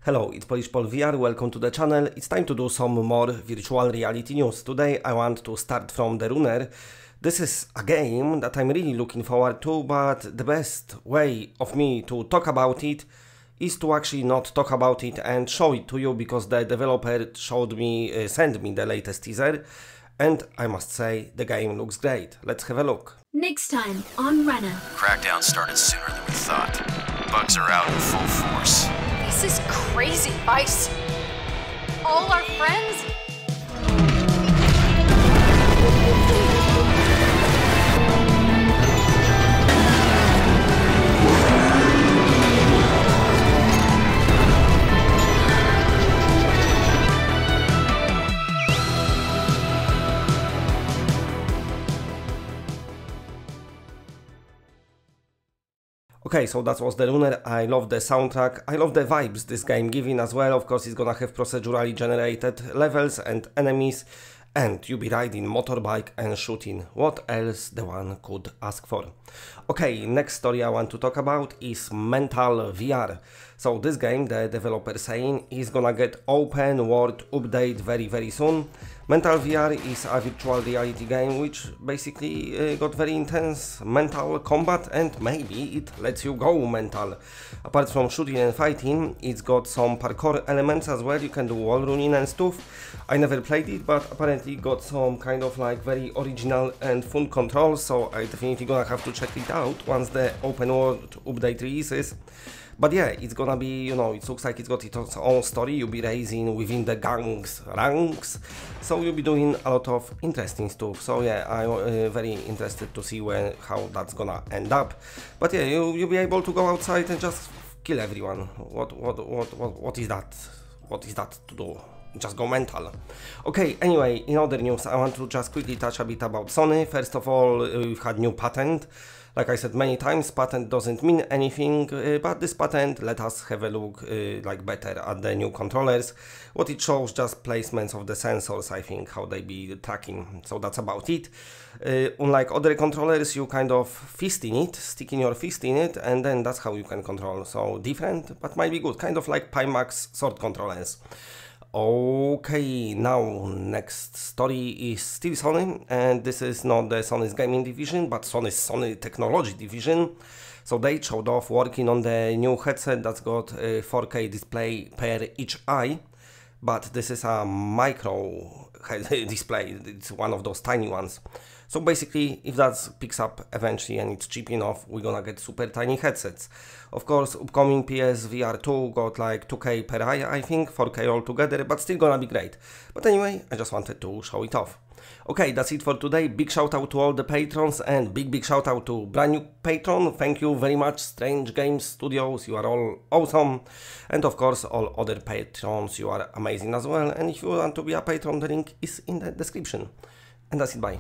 Hello, it's Polish Paul VR, welcome to the channel. It's time to do some more virtual reality news. Today I want to start from The Runner. This is a game that I'm really looking forward to, but the best way of me to talk about it is to actually not talk about it and show it to you, because the developer sent me the latest teaser, and I must say the game looks great. Let's have a look. Next time on Runner. Crackdown started sooner than we thought. Bugs are out in full force. This is crazy, Vice. All our friends? Okay, so that was The Runner. I love the soundtrack, I love the vibes this game giving as well. Of course, it's gonna have procedurally generated levels and enemies, and you be riding motorbike and shooting. What else the one could ask for? Okay, next story I want to talk about is Mental VR. So this game, the developer saying, is gonna get open world update very soon. Mental VR is a virtual reality game which basically got very intense mental combat, and maybe it lets you go mental. Apart from shooting and fighting, it's got some parkour elements as well. You can do wall running and stuff. I never played it, but apparently got some kind of like very original and fun controls, so I definitely gonna have to check it out once the open world update releases. But yeah, it's gonna be, you know, it looks like it's got its own story. You'll be raising within the gang's ranks, so you'll be doing a lot of interesting stuff. So yeah, I'm very interested to see how that's gonna end up. But yeah, you'll be able to go outside and just kill everyone. What is that? What is that to do? Just go mental. Okay, anyway, in other news, I want to just quickly touch a bit about Sony. First of all, we've had new patent. Like I said many times, patent doesn't mean anything, but this patent let us have a look like better at the new controllers. What it shows, just placements of the sensors, I think, how they be tracking. So that's about it. Unlike other controllers, you kind of fist in it, sticking your fist in it, and then that's how you can control. So different, but might be good, kind of like Pimax sword controllers. Okay, now next story is still Sony, and this is not the Sony's gaming division, but Sony technology division. So they showed off working on the new headset that's got a 4K display per each eye, but this is a micro display. It's one of those tiny ones. So basically, if that picks up eventually and it's cheap enough, we're gonna get super tiny headsets. Of course, upcoming PSVR 2 got like 2K per eye, I think, 4K altogether, but still gonna be great. But anyway, I just wanted to show it off. Okay, that's it for today. Big shout out to all the patrons, and big shout out to brand new patron. Thank you very much, Strange Games Studios, you are all awesome. And of course, all other patrons, you are amazing as well. And if you want to be a patron, the link is in the description. And that's it, bye.